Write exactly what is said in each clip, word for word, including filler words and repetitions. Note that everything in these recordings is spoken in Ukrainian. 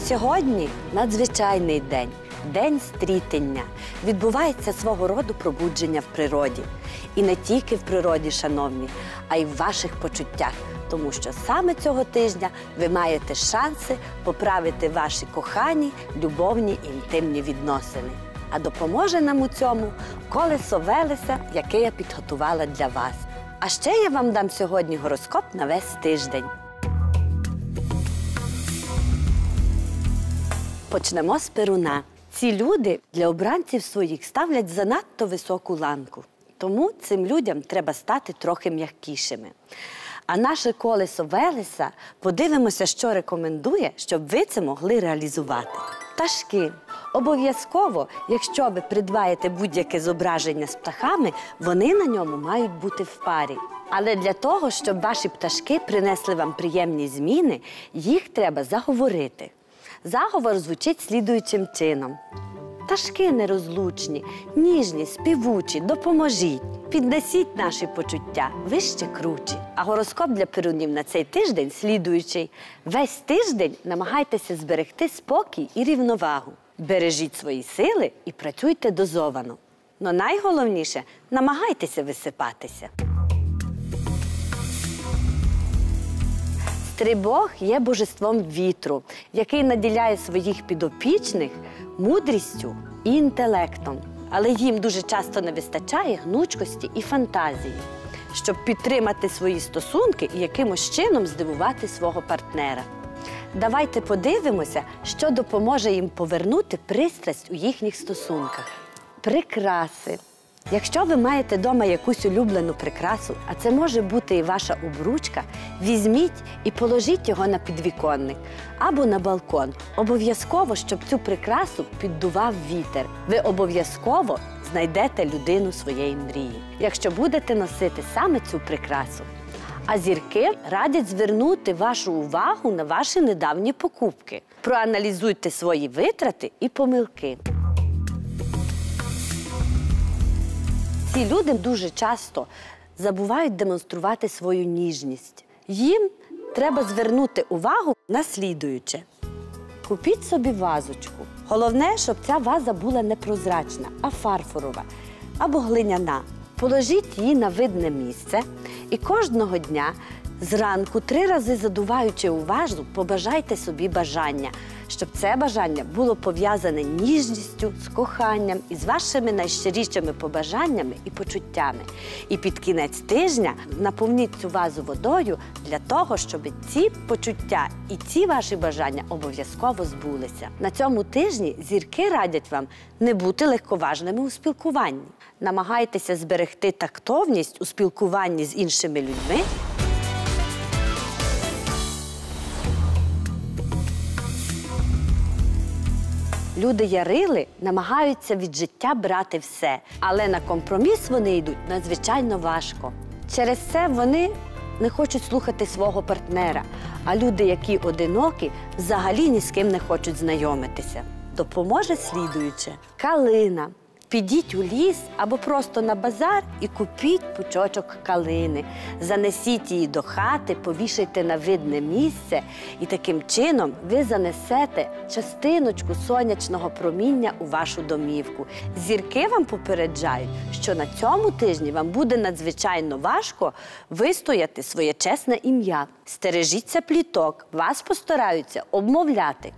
Сьогодні надзвичайний день, день стрітення. Відбувається свого роду пробудження в природі. І не тільки в природі, шановні, а й в ваших почуттях. Тому що саме цього тижня ви маєте шанси поправити ваші кохані, любовні і інтимні відносини. А допоможе нам у цьому колесо Велеса, яке я підготувала для вас. А ще я вам дам сьогодні гороскоп на весь тиждень. Почнемо з Перуна. Ці люди для обранців своїх ставлять занадто високу ланку. Тому цим людям треба стати трохи м'якішими. А наше колесо Велеса, подивимося, що рекомендує, щоб ви це могли реалізувати. Пташки. Обов'язково, якщо ви придбаєте будь-яке зображення з птахами, вони на ньому мають бути в парі. Але для того, щоб ваші пташки принесли вам приємні зміни, їх треба заговорити. Заговор звучить слідуючим чином. Пташки нерозлучні, ніжні, співучі, допоможіть. Піднесіть наші почуття, ви ще кручі. А гороскоп для перунів на цей тиждень слідуючий. Весь тиждень намагайтеся зберегти спокій і рівновагу. Бережіть свої сили і працюйте дозовано. Но найголовніше – намагайтеся висипатися. Стрибог є божеством вітру, який наділяє своїх підопічних мудрістю і інтелектом. Але їм дуже часто не вистачає гнучкості і фантазії, щоб підтримати свої стосунки і якимось чином здивувати свого партнера. Давайте подивимося, що допоможе їм повернути пристрасть у їхніх стосунках. Прикраси. Якщо ви маєте вдома якусь улюблену прикрасу, а це може бути і ваша обручка, візьміть і положіть його на підвіконник або на балкон. Обов'язково, щоб цю прикрасу піддував вітер. Ви обов'язково знайдете людину своєї мрії, якщо будете носити саме цю прикрасу. А зірки радять звернути вашу увагу на ваші недавні покупки. Проаналізуйте свої витрати і помилки. Ці люди дуже часто забувають демонструвати свою ніжність. Їм треба звернути увагу на слідуюче. Купіть собі вазочку. Головне, щоб ця ваза була не прозрачна, а фарфорова або глиняна. Положіть її на видне місце і кожного дня зранку, три рази задуваючи у вазу, побажайте собі бажання, щоб це бажання було пов'язане ніжністю, з коханням і з вашими найщирішими побажаннями і почуттями. І під кінець тижня наповніть цю вазу водою для того, щоб ці почуття і ці ваші бажання обов'язково збулися. На цьому тижні зірки радять вам не бути легковажними у спілкуванні. Намагайтеся зберегти тактовність у спілкуванні з іншими людьми. Люди-ярили намагаються від життя брати все, але на компроміс вони йдуть надзвичайно важко. Через це вони не хочуть слухати свого партнера, а люди, які одинокі, взагалі ні з ким не хочуть знайомитися. Допоможе слідуюче. Калина. Підіть у ліс або просто на базар і купіть пучочок калини. Занесіть її до хати, повішайте на видне місце і таким чином ви занесете частиночку сонячного проміння у вашу домівку. Зірки вам попереджають, що на цьому тижні вам буде надзвичайно важко вистояти своє чесне ім'я. Стережіться пліток, вас постараються обмовляти.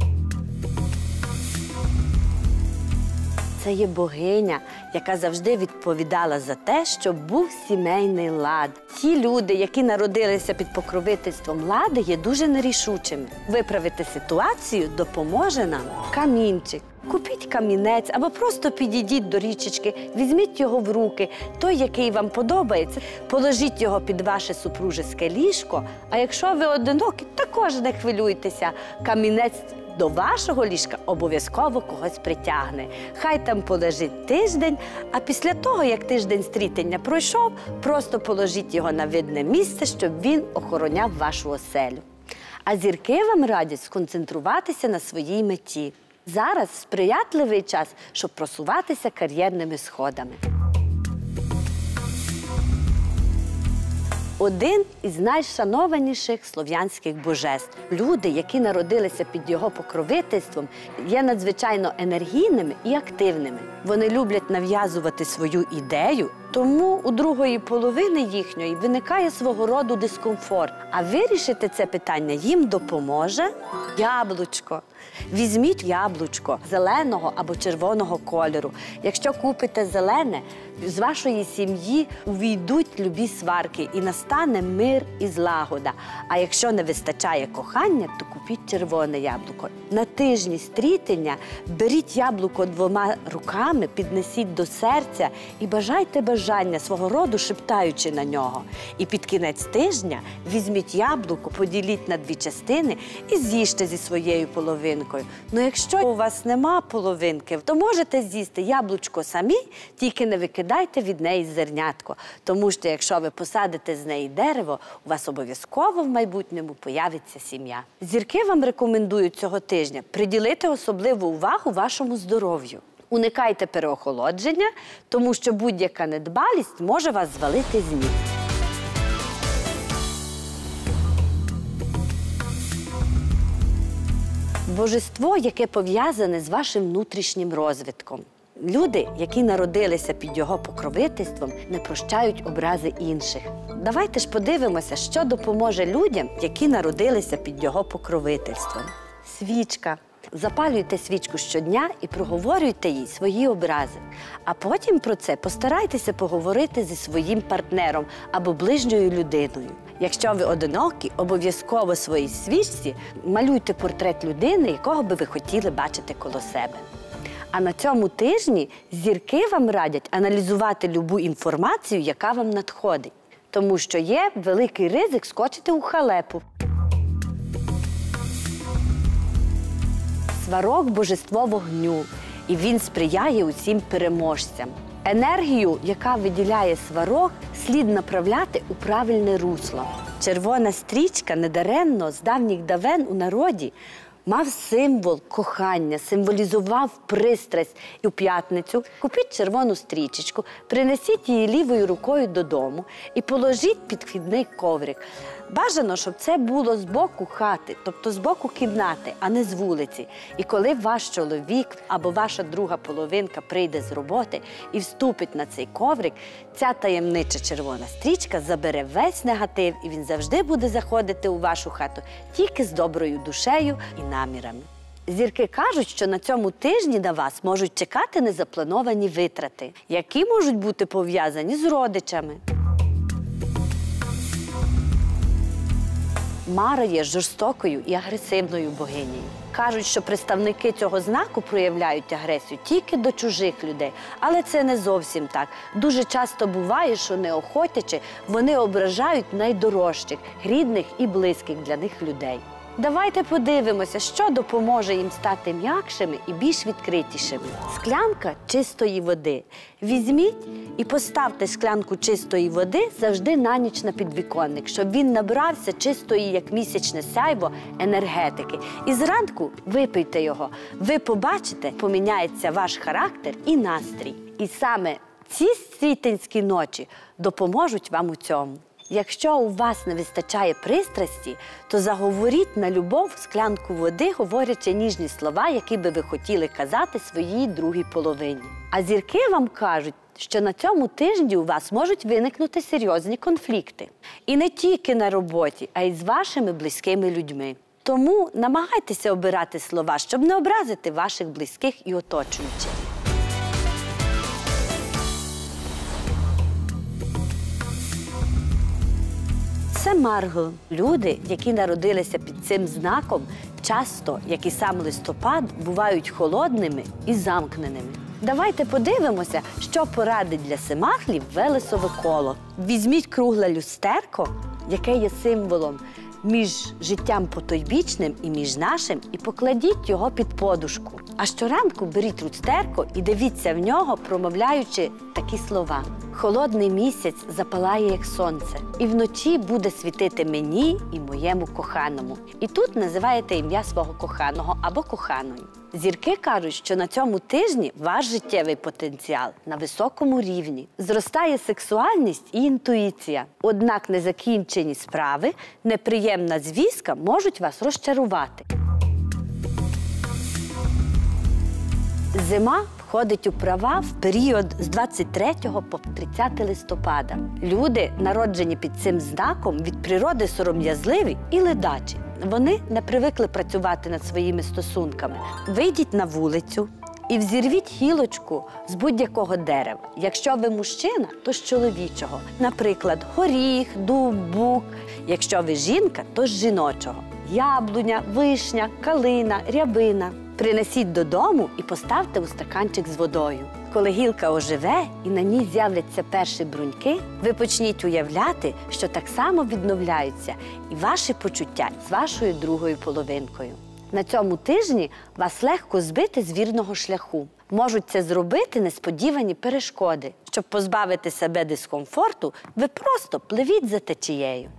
Це є богиня, яка завжди відповідала за те, щоб був сімейний лад. Ті люди, які народилися під покровительством лади, є дуже нерішучими. Виправити ситуацію допоможе нам камінчик. Купіть камінець або просто підійдіть до річечки, візьміть його в руки, той, який вам подобається, положіть його під ваше супружеське ліжко, а якщо ви одинокі, також не хвилюйтеся, камінець до вашого ліжка обов'язково когось притягне. Хай там полежить тиждень, а після того, як тиждень стрітення пройшов, просто положіть його на видне місце, щоб він охороняв вашу оселю. А зірки вам радять сконцентруватися на своїй меті. Зараз сприятливий час, щоб просуватися кар'єрними сходами. один із найшанованіших слов'янських божеств. Люди, які народилися під його покровительством, є надзвичайно енергійними і активними. Вони люблять нав'язувати свою ідею, тому у другої половини їхньої виникає свого роду дискомфорт. А вирішити це питання їм допоможе яблучко. Візьміть яблучко зеленого або червоного кольору. Якщо купите зелене, з вашої сім'ї увійдуть любі сварки і настане мир і злагода. А якщо не вистачає кохання, то купіть червоне яблуко. На тижні стрітення беріть яблуко двома руками, піднесіть до серця і бажайте бажання свого роду, шептаючи на нього. І під кінець тижня візьміть яблуко, поділіть на дві частини і з'їжте зі своєю половинкою. Ну, якщо у вас нема половинки, то можете з'їсти яблучко самі, тільки не викидайте від неї зернятко. Тому що якщо ви посадите з неї дерево, у вас обов'язково в майбутньому появиться сім'я. Зірки вам рекомендують цього тижня приділити особливу увагу вашому здоров'ю. Уникайте переохолодження, тому що будь-яка недбалість може вас звалити з ніг. Божество, яке пов'язане з вашим внутрішнім розвитком. Люди, які народилися під його покровительством, не прощають образи інших. Давайте ж подивимося, що допоможе людям, які народилися під його покровительством. Свічка. Запалюйте свічку щодня і проговорюйте їй свої образи. А потім про це постарайтеся поговорити зі своїм партнером або ближньою людиною. Якщо ви одинокі, обов'язково своїй свічці малюйте портрет людини, якого би ви хотіли бачити коло себе. А на цьому тижні зірки вам радять аналізувати любу інформацію, яка вам надходить. Тому що є великий ризик скочити у халепу. Сварог – божество вогню, і він сприяє усім переможцям. Енергію, яка виділяє сварог, слід направляти у правильне русло. Червона стрічка недаремно з давніх давен у народі мав символ кохання, символізував пристрасть. І у п'ятницю купіть червону стрічечку, принесіть її лівою рукою додому і положіть під вхідний коврик. Бажано, щоб це було з боку хати, тобто з боку кімнати, а не з вулиці. І коли ваш чоловік або ваша друга половинка прийде з роботи і вступить на цей коврик, ця таємнича червона стрічка забере весь негатив, і він завжди буде заходити у вашу хату тільки з доброю душею і намірами. Зірки кажуть, що на цьому тижні на вас можуть чекати незаплановані витрати, які можуть бути пов'язані з родичами. Мара є жорстокою і агресивною богинею. Кажуть, що представники цього знаку проявляють агресію тільки до чужих людей. Але це не зовсім так. Дуже часто буває, що неохотячи вони ображають найдорожчих, рідних і близьких для них людей. Давайте подивимося, що допоможе їм стати м'якшими і більш відкритішими. Склянка чистої води. Візьміть і поставте склянку чистої води завжди на ніч на підвіконник, щоб він набрався чистої, як місячне сяйво, енергетики. І зранку випийте його. Ви побачите, поміняється ваш характер і настрій. І саме ці світинські ночі допоможуть вам у цьому. Якщо у вас не вистачає пристрасті, то заговоріть на любов склянку води, говорячи ніжні слова, які би ви хотіли казати своїй другій половині. А зірки вам кажуть, що на цьому тижні у вас можуть виникнути серйозні конфлікти. І не тільки на роботі, а й з вашими близькими людьми. Тому намагайтеся обирати слова, щоб не образити ваших близьких і оточуючих. Це Марго. Люди, які народилися під цим знаком, часто, як і сам листопад, бувають холодними і замкненими. Давайте подивимося, що порадить для семахлів Велесове коло. Візьміть кругле люстерко, яке є символом між життям потойбічним і між нашим, і покладіть його під подушку. А щоранку беріть люстерко і дивіться в нього, промовляючи такі слова. Холодний місяць запалає, як сонце, і вночі буде світити мені і моєму коханому. І тут називаєте ім'я свого коханого або коханої. Зірки кажуть, що на цьому тижні ваш життєвий потенціал на високому рівні. Зростає сексуальність і інтуїція. Однак незакінчені справи, неприємна звістка можуть вас розчарувати. Зима входить у права в період з двадцять третього по тридцяте листопада. Люди, народжені під цим знаком, від природи сором'язливі і ледачі. Вони не привикли працювати над своїми стосунками. Вийдіть на вулицю і взірвіть гілочку з будь-якого дерева. Якщо ви мужчина, то з чоловічого. Наприклад, горіх, дуб, бук. Якщо ви жінка, то з жіночого. Яблуня, вишня, калина, рябина. Принесіть додому і поставте у стаканчик з водою. Коли гілка оживе і на ній з'являться перші бруньки, ви почніть уявляти, що так само відновляються і ваші почуття з вашою другою половинкою. На цьому тижні вас легко збити з вірного шляху. Можуть це зробити несподівані перешкоди. Щоб позбавити себе дискомфорту, ви просто пливіть за течією.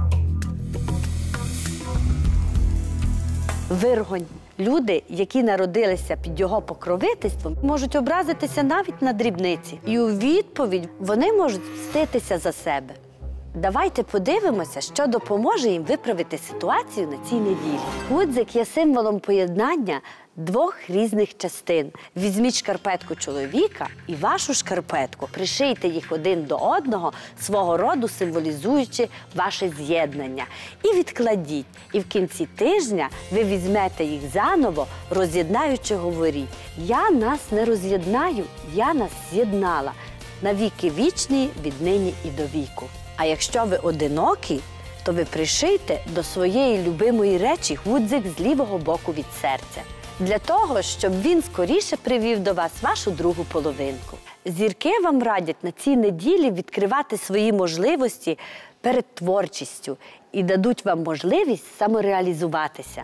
Виргонь. Люди, які народилися під його покровительством, можуть образитися навіть на дрібниці. І у відповідь вони можуть мститися за себе. Давайте подивимося, що допоможе їм виправити ситуацію на цій неділі. Гудзик є символом поєднання двох різних частин. Візьміть шкарпетку чоловіка і вашу шкарпетку. Пришийте їх один до одного, свого роду символізуючи ваше з'єднання. І відкладіть. І в кінці тижня ви візьмете їх заново, роз'єднаючи, говоріть: «Я нас не роз'єднаю, я нас з'єднала. Навіки вічні, віднині і до віку». А якщо ви одинокі, то ви пришийте до своєї любимої речі гудзик з лівого боку від серця. Для того, щоб він скоріше привів до вас вашу другу половинку. Зірки вам радять на цій неділі відкривати свої можливості перед творчістю і дадуть вам можливість самореалізуватися.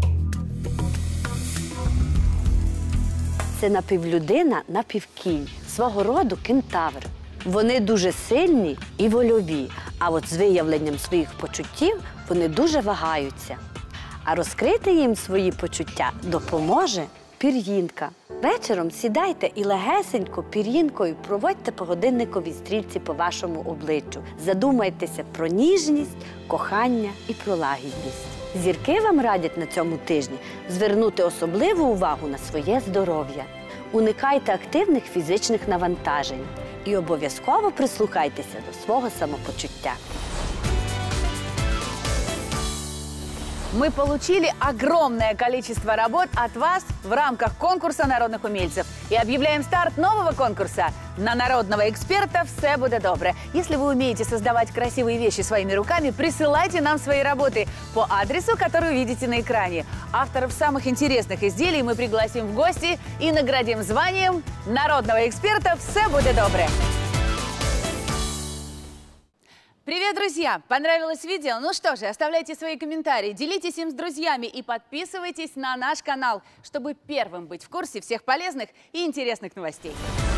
Це напівлюдина, напівкінь, свого роду кентавр. Вони дуже сильні і вольові, а от з виявленням своїх почуттів вони дуже вагаються. А розкрити їм свої почуття допоможе пір'їнка. Вечором сідайте і легесенько пір'їнкою проводьте по годинниковій стрілці по вашому обличчю. Задумайтеся про ніжність, кохання і про лагідність. Зірки вам радять на цьому тижні звернути особливу увагу на своє здоров'я. Уникайте активних фізичних навантажень і обов'язково прислухайтеся до свого самопочуття. Мы получили огромное количество работ от вас в рамках конкурса народных умельцев. И объявляем старт нового конкурса на народного эксперта «Все буде добре». Если вы умеете создавать красивые вещи своими руками, присылайте нам свои работы по адресу, который видите на экране. Авторов самых интересных изделий мы пригласим в гости и наградим званием народного эксперта «Все буде добре». Привет, друзья! Понравилось видео? Ну что же, оставляйте свои комментарии, делитесь им с друзьями и подписывайтесь на наш канал, чтобы первым быть в курсе всех полезных и интересных новостей.